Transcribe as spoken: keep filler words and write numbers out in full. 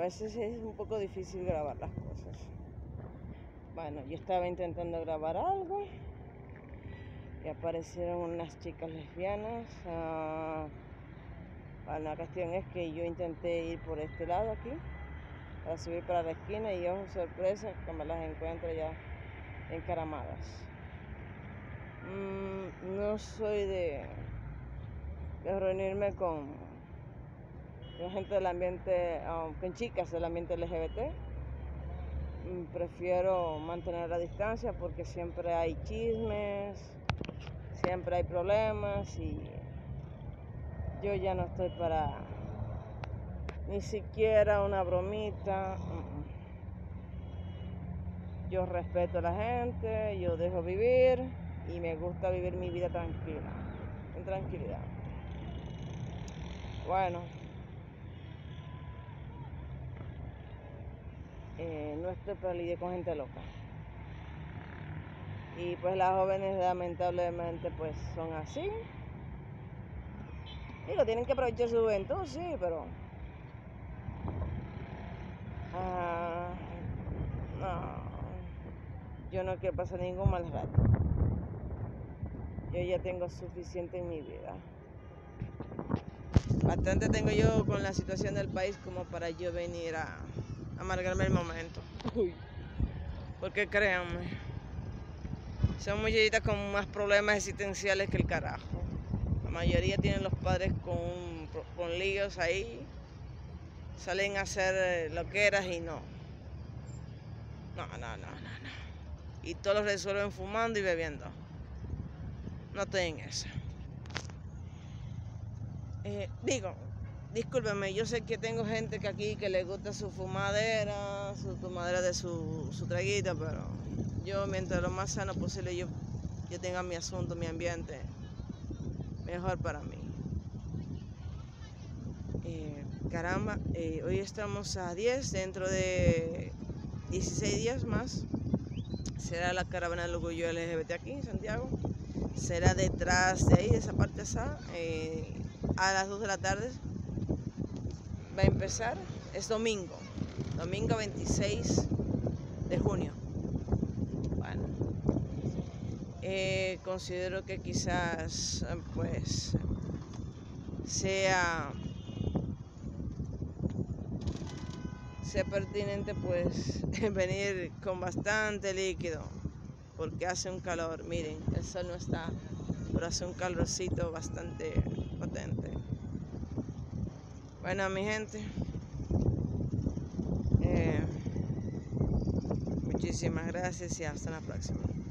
veces es un poco difícil grabar las cosas. Bueno, yo estaba intentando grabar algo y aparecieron unas chicas lesbianas. Uh, bueno, la cuestión es que yo intenté ir por este lado aquí para subir para la esquina y oh, sorpresa que me las encuentro ya encaramadas. Mm, no soy de, de reunirme con, con gente del ambiente, um, con chicas del ambiente L G B T. Mm, prefiero mantener la distancia porque siempre hay chismes, siempre hay problemas y yo ya no estoy para ni siquiera una bromita. Yo respeto a la gente, yo dejo vivir y me gusta vivir mi vida tranquila, en tranquilidad. Bueno, eh, no estoy para lidiar con gente loca. Y pues las jóvenes lamentablemente pues son así. Digo, tienen que aprovechar su juventud, sí, pero ah, no, yo no quiero pasar ningún mal rato. Yo ya tengo suficiente en mi vida. Bastante tengo yo con la situación del país como para yo venir a amargarme el momento. Uy. Porque créanme, son muchachitas con más problemas existenciales que el carajo. La mayoría tienen los padres con, con líos ahí, salen a hacer loqueras y no. No, no, no, no, no. Y todos lo resuelven fumando y bebiendo. No estoy en eso. Eh, digo, discúlpenme, yo sé que tengo gente que aquí que le gusta su fumadera, su tomadera de su, su traguito, pero yo mientras lo más sano posible yo, yo tenga mi asunto, mi ambiente, mejor para mí. Eh, caramba, eh, hoy estamos a diez, dentro de dieciséis días más será la caravana del orgullo L G B T aquí en Santiago. Será detrás de ahí, de esa parte esa, eh, a las dos de la tarde va a empezar. Es domingo, domingo veintiséis de junio. Bueno, eh, considero que quizás pues sea sea pertinente pues venir con bastante líquido porque hace un calor. Miren, el sol no está, pero hace un calorcito bastante potente. Bueno, mi gente, eh, muchísimas gracias y hasta la próxima.